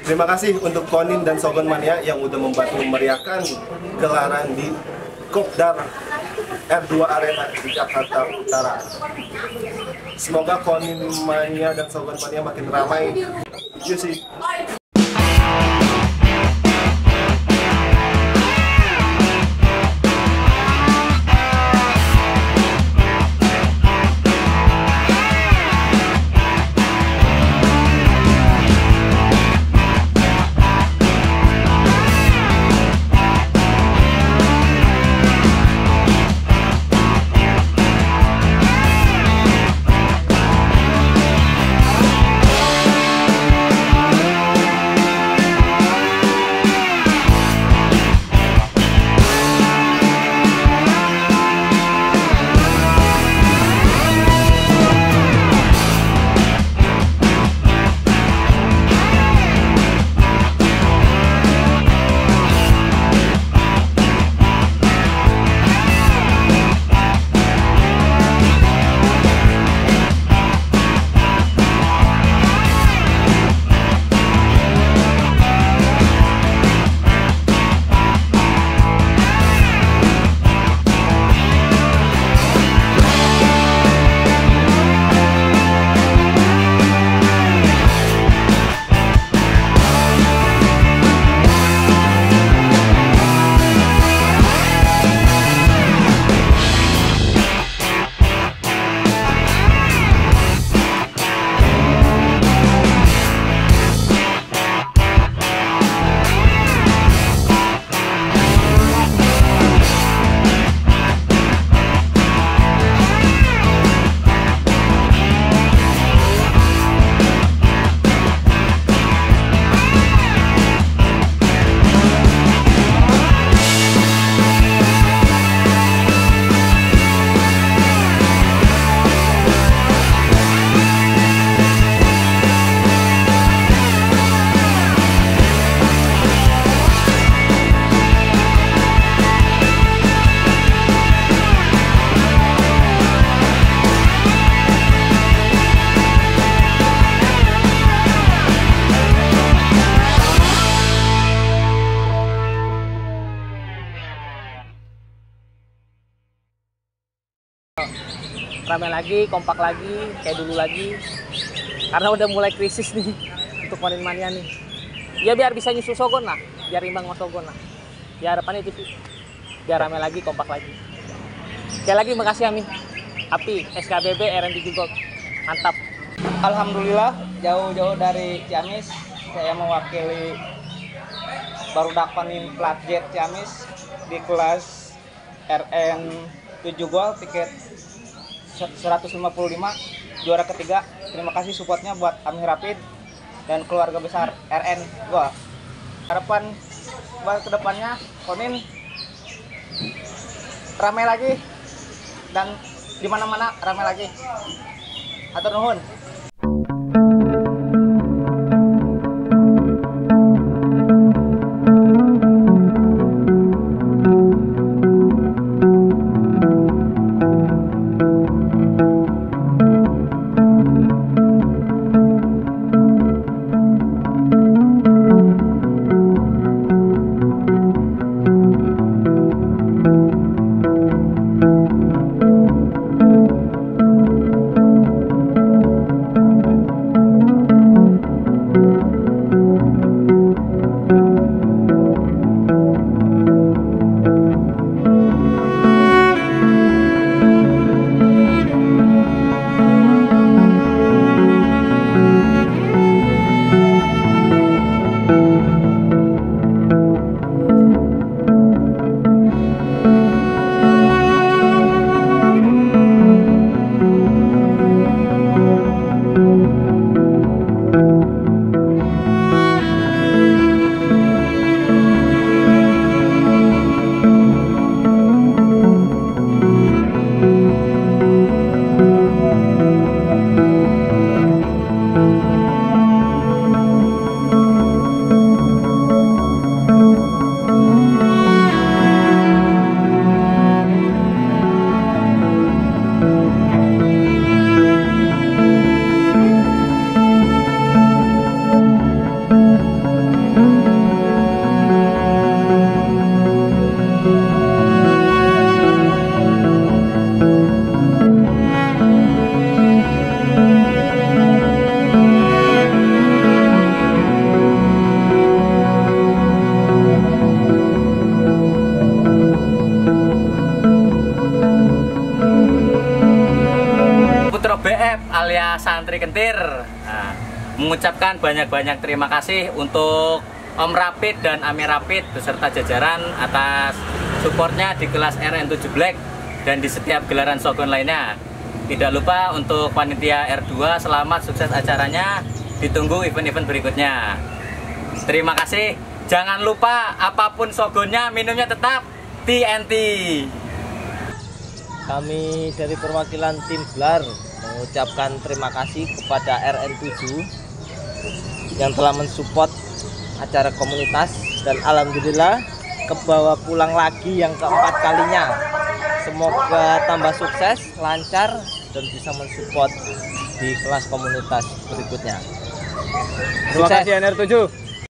Terima kasih untuk Konin dan Shogun Mania yang udah membantu memeriahkan gelaran di Kopdar R2 Arena di Jakarta Utara. Semoga Konin Mania dan Shogun Mania makin ramai. You see. Ramai lagi, kompak lagi, kayak dulu lagi. Karena udah mulai krisis nih untuk Konin Mania nih. Ya biar bisa nyusul Shogun lah, biar imbang sama Shogun lah. Ya harapannya itu sih, biar ramai lagi, kompak lagi. Sekali lagi makasih Amin. Api, SKBB, RN7 Gold. Mantap. Alhamdulillah jauh-jauh dari Ciamis, saya mewakili barudak Konin plat Jet Ciamis di kelas RN7 Gold tiket 155 juara ketiga. Terima kasih supportnya buat Ami Rapid dan keluarga besar RN Gold. Harapan buat kedepannya Konin ramai lagi dan di mana-mana ramai lagi. Hatur nuhun. dari Kentir. Nah, mengucapkan banyak-banyak terima kasih untuk Om Rapid dan Ame Rapid beserta jajaran atas supportnya di kelas RN7 Black dan di setiap gelaran Shogun lainnya. Tidak lupa untuk panitia R2, selamat sukses acaranya, ditunggu event-event berikutnya. Terima kasih. Jangan lupa apapun Shogunnya, minumnya tetap TNT. Kami dari perwakilan tim Blar mengucapkan terima kasih kepada RN7 yang telah mensupport acara komunitas, dan alhamdulillah kebawa pulang lagi yang keempat kalinya. Semoga tambah sukses, lancar, dan bisa mensupport di kelas komunitas berikutnya. Terima kasih NR7.